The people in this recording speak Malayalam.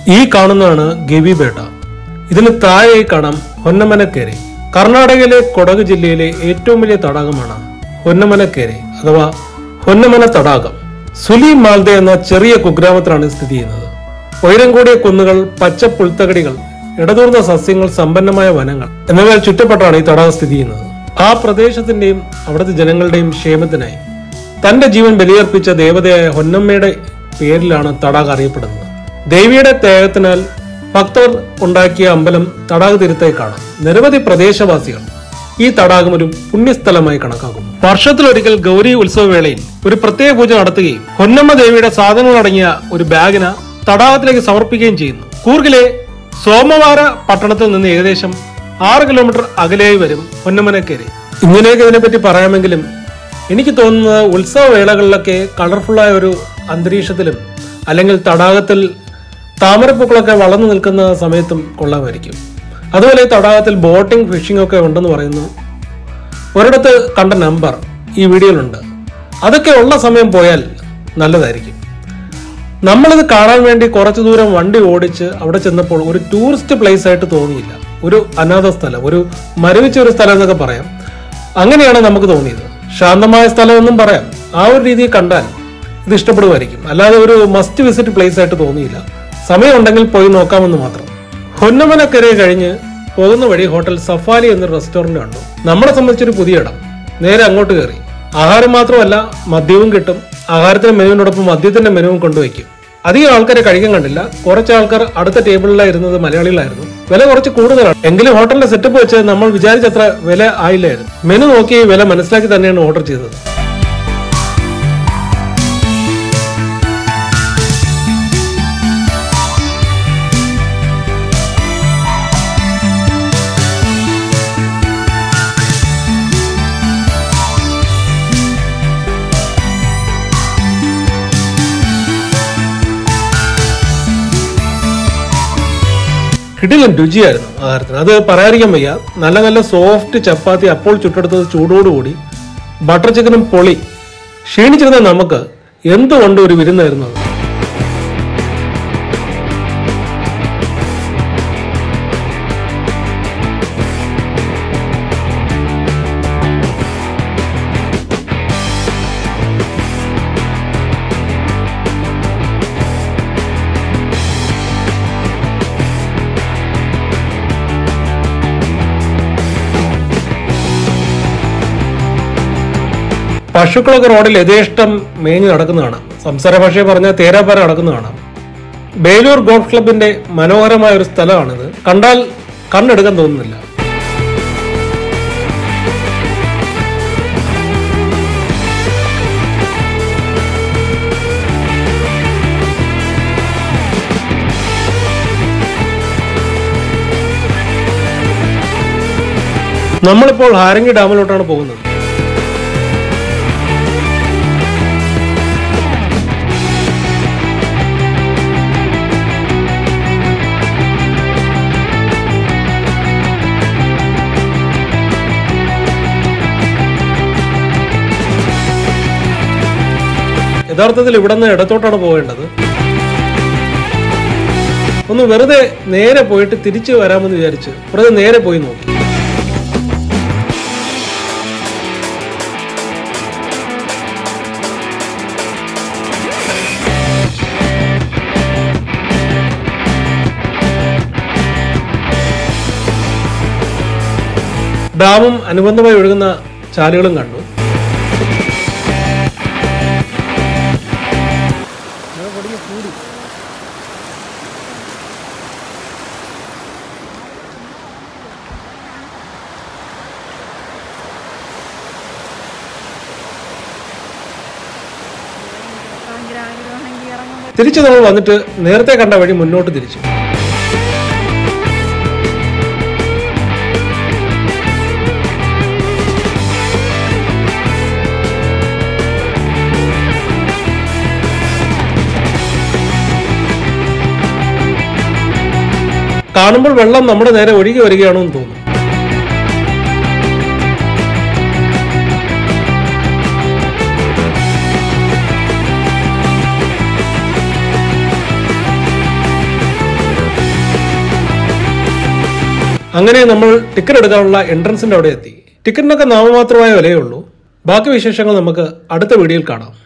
ഈ കാണുന്നതാണ് ഗവിബേട്ട. ഇതിന് താഴെയായി കാണാം ഹൊന്നമനക്കേരി. കർണാടകയിലെ കൊടക് ജില്ലയിലെ ഏറ്റവും വലിയ തടാകമാണ് ഹൊന്നമനക്കേരി അഥവാ ഹൊന്നമന തടാകം. സുലി മാൽദെ എന്ന ചെറിയ കുഗ്രാമത്തിലാണ് സ്ഥിതി ചെയ്യുന്നത്. ഉയരം കൂടിയ കുന്നുകൾ, പച്ച പുൽത്തകടികൾ, ഇടതൂർന്ന സസ്യങ്ങൾ, സമ്പന്നമായ വനങ്ങൾ എന്നിവയാൽ ചുറ്റപ്പെട്ടാണ് ഈ തടാകം സ്ഥിതി ചെയ്യുന്നത്. ആ പ്രദേശത്തിന്റെയും അവിടുത്തെ ജനങ്ങളുടെയും ക്ഷേമത്തിനായി തന്റെ ജീവൻ ബലിയർപ്പിച്ച ദേവതയായ ഹൊന്നമ്മയുടെ പേരിലാണ് തടാകം അറിയപ്പെടുന്നത്. ദേവിയുടെ ത്യാഗത്തിനാൽ ഭക്തർ ഉണ്ടാക്കിയ അമ്പലം തടാക തീരത്തായി കാണാം. നിരവധി പ്രദേശവാസികൾ ഈ തടാകം ഒരു പുണ്യസ്ഥലമായി കണക്കാക്കുന്നു. വർഷത്തിലൊരിക്കൽ ഗൗരി ഉത്സവവേളയിൽ ഒരു പ്രത്യേക പൂജ നടത്തുകയും ഹൊന്നമ്മ ദേവിയുടെ സാധനങ്ങൾ അടങ്ങിയ ഒരു ബാഗിന് തടാകത്തിലേക്ക് സമർപ്പിക്കുകയും ചെയ്യുന്നു. കൂർഗിലെ സോമവാര പട്ടണത്തിൽ നിന്ന് ഏകദേശം 6 കിലോമീറ്റർ അകലെയായി വരും ഹൊന്നമനക്കേരി. ഇങ്ങനെയൊക്കെ ഇതിനെപ്പറ്റി പറയാമെങ്കിലും എനിക്ക് തോന്നുന്നത് ഉത്സവവേളകളിലൊക്കെ കളർഫുള്ളായ ഒരു അന്തരീക്ഷത്തിലും അല്ലെങ്കിൽ തടാകത്തിൽ താമരപ്പൂക്കളൊക്കെ വളർന്നു നിൽക്കുന്ന സമയത്തും കൊള്ളാമായിരിക്കും. അതുപോലെ തടാകത്തിൽ ബോട്ടിംഗ്, ഫിഷിംഗ് ഒക്കെ ഉണ്ടെന്ന് പറയുന്നു. ഒരിടത്ത് കണ്ട നമ്പർ ഈ വീഡിയോയിലുണ്ട്. അതൊക്കെ ഉള്ള സമയം പോയാൽ നല്ലതായിരിക്കും. നമ്മളിത് കാണാൻ വേണ്ടി കുറച്ചു ദൂരം വണ്ടി ഓടിച്ച് അവിടെ ചെന്നപ്പോൾ ഒരു ടൂറിസ്റ്റ് പ്ലേസ് ആയിട്ട് തോന്നിയില്ല. ഒരു അനാഥ സ്ഥലം, ഒരു മരവിച്ച ഒരു സ്ഥലം എന്നൊക്കെ പറയാം. അങ്ങനെയാണ് നമുക്ക് തോന്നിയത്. ശാന്തമായ സ്ഥലം എന്നും പറയാം. ആ ഒരു രീതിയിൽ കണ്ടാൽ ഇത് ഇഷ്ടപ്പെടുമായിരിക്കും. അല്ലാതെ ഒരു മസ്റ്റ് വിസിറ്റ് പ്ലേസ് ആയിട്ട് തോന്നിയില്ല. സമയം ഉണ്ടെങ്കിൽ പോയി നോക്കാമെന്ന് മാത്രം. ഹൊന്നമനക്കരെ കഴിഞ്ഞ് പോകുന്ന വഴി ഹോട്ടൽ സഫാരി എന്നൊരു റെസ്റ്റോറന്റ് കണ്ടു. നമ്മളെ സംബന്ധിച്ചൊരു പുതിയ ഇടം. നേരെ അങ്ങോട്ട് കയറി. ആഹാരം മാത്രമല്ല, മദ്യവും കിട്ടും. ആഹാരത്തിന്റെ മെനുവിനോടൊപ്പം മദ്യത്തിന്റെ മെനുവും കൊണ്ടുവയ്ക്കും. അധികം ആൾക്കാരെ കഴിക്കാൻ കണ്ടില്ല. കുറച്ച് ആൾക്കാർ അടുത്ത ടേബിളിലായിരുന്നത് മലയാളികളായിരുന്നു. വില കുറച്ച് കൂടുതലാണ്. എങ്കിലും ഹോട്ടലിന്റെ സെറ്റപ്പ് വെച്ച് നമ്മൾ വിചാരിച്ചത്ര വില ആയില്ലായിരുന്നു. മെനു നോക്കി വില മനസ്സിലാക്കി തന്നെയാണ് ഓർഡർ ചെയ്തത്. കിടിലൻ രുചിയായിരുന്നു ആഹാരത്തിന്. അത് പറയാതിരിക്കാൻ വയ്യ. നല്ല നല്ല സോഫ്റ്റ് ചപ്പാത്തി അപ്പോൾ ചുട്ടെടുത്തത് ചൂടോടുകൂടി, ബട്ടർ ചിക്കനും പൊളി. ക്ഷീണിച്ചിരുന്ന നമുക്ക് എന്തുകൊണ്ട് ഒരു വിരുന്നായിരുന്നു അത്. പശുക്കളൊക്കെ റോഡിൽ യഥേഷ്ടം മേഞ്ഞു നടക്കുന്നതാണ്. സംസാര ഭാഷയെ പറഞ്ഞാൽ തേരാപ്പാര നടക്കുന്നതാണ്. ബേലൂർ ഗോൾഫ് ക്ലബിന്റെ മനോഹരമായ ഒരു സ്ഥലമാണിത്. കണ്ടാൽ കണ്ണെടുക്കാൻ തോന്നുന്നില്ല. നമ്മളിപ്പോൾ ഹാരംഗി ഡാമിലോട്ടാണ് പോകുന്നത്. യഥാർത്ഥത്തിൽ ഇവിടെ നിന്ന് ഇടത്തോട്ടാണ് പോകേണ്ടത്. ഒന്ന് വെറുതെ നേരെ പോയിട്ട് തിരിച്ചു വരാമെന്ന് വിചാരിച്ച് വെറുതെ നേരെ പോയി നോക്കി. ഡാമും അനുബന്ധമായി ഒഴുകുന്ന ചാലുകളും കണ്ടു. തിരിച്ചു നമ്മൾ വന്നിട്ട് നേരത്തെ കണ്ട വഴി മുന്നോട്ട് തിരിച്ചു. കാണുമ്പോൾ വെള്ളം നമ്മുടെ നേരെ ഒഴുകി വരികയാണെന്ന് തോന്നുന്നു. അങ്ങനെ നമ്മൾ ടിക്കറ്റ് എടുക്കാനുള്ള എൻട്രൻസിന്റെ അവിടെ എത്തി. ടിക്കറ്റിനൊക്കെ നാമമാത്രമായ വിലയേ ഉള്ളൂ. ബാക്കി വിശേഷങ്ങൾ നമുക്ക് അടുത്ത വീഡിയോയിൽ കാണാം.